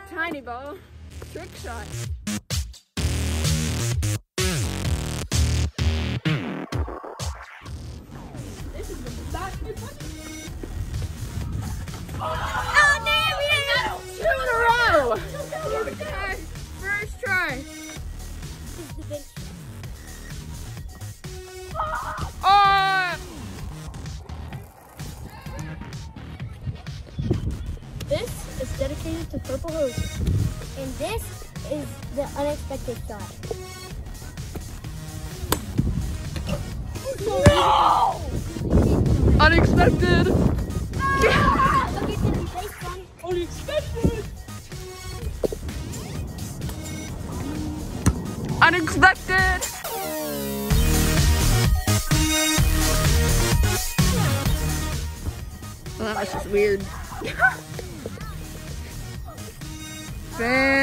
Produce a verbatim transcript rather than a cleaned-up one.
Tiny ball. Trick shot. This is the back good one. Oh, damn it! Two in a row! Okay, first try. Oh! This is dedicated to Purple Hose. And this is the unexpected shot. No! Unexpected! Unexpected! Unexpected! Well, that was just weird. Fair.